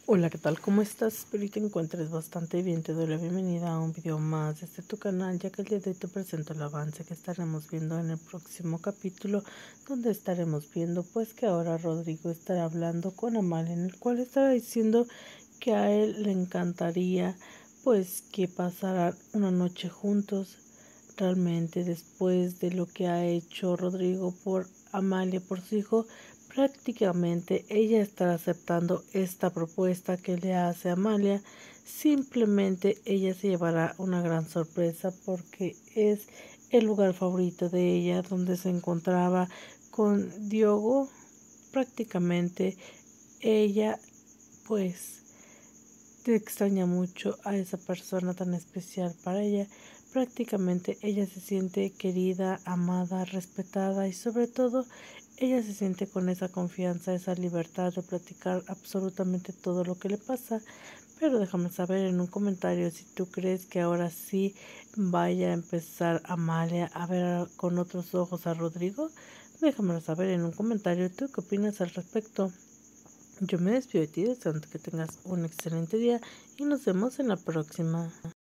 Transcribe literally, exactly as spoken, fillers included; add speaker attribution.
Speaker 1: Hola, ¿qué tal? ¿Cómo estás? Espero que te encuentres bastante bien. Te doy la bienvenida a un video más desde tu canal, ya que el día de hoy te presento el avance que estaremos viendo en el próximo capítulo, donde estaremos viendo pues que ahora Rodrigo estará hablando con Amalia, en el cual estará diciendo que a él le encantaría pues que pasaran una noche juntos. Realmente, después de lo que ha hecho Rodrigo por Amalia, por su hijo, prácticamente ella estará aceptando esta propuesta que le hace Amalia. Simplemente ella se llevará una gran sorpresa porque es el lugar favorito de ella, donde se encontraba con Diogo. Prácticamente ella pues te extraña mucho a esa persona tan especial para ella. Prácticamente ella se siente querida, amada, respetada y sobre todo ella se siente con esa confianza, esa libertad de platicar absolutamente todo lo que le pasa. Pero déjame saber en un comentario si tú crees que ahora sí vaya a empezar Amalia a ver con otros ojos a Rodrigo. Déjamelo saber en un comentario. ¿Tú qué opinas al respecto? Yo me despido de ti deseando que tengas un excelente día y nos vemos en la próxima.